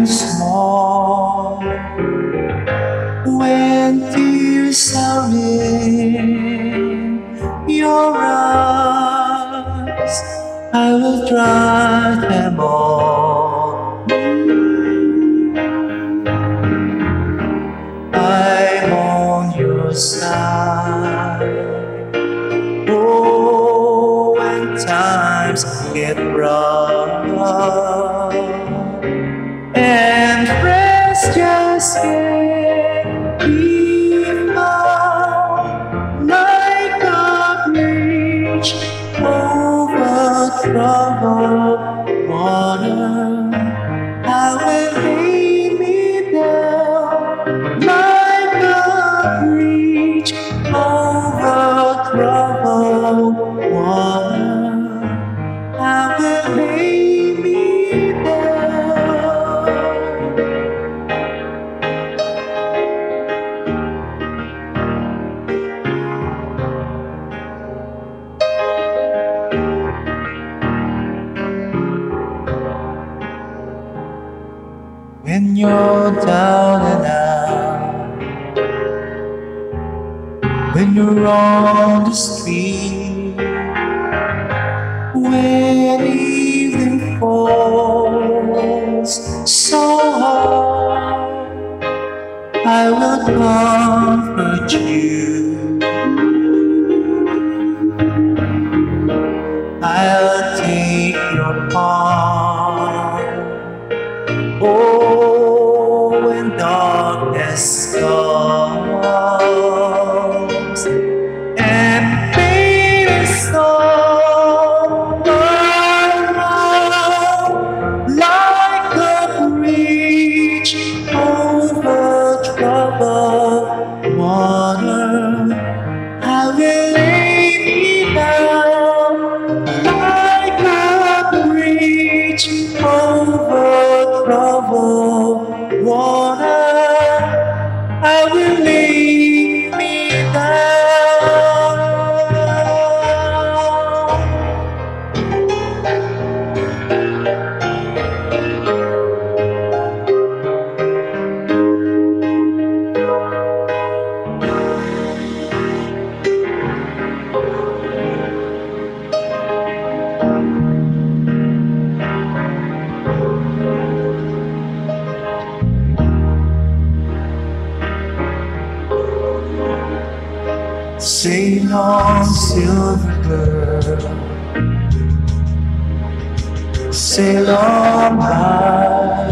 small. When tears are in your eyes, I will dry them all. I'm on your side. Oh, when times get rough and friends just can't be found, like a bridge over troubled water, I will lay me down, like a bridge over troubled water, I will lay me down. When you're down and out, when you're on the street, when evening falls so hard, I will comfort you. I'll take your part. Oh, when darkness comes and pain is all around, like a bridge over troubled water, I will lay me down, like a bridge over troubled water, I will lay me down. Sail on, silver girl, sail on by.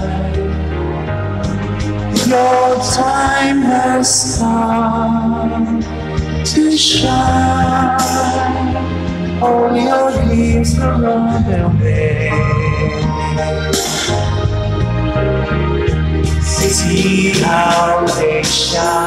Your time has come to shine. All your dreams are on their way. See how they shine.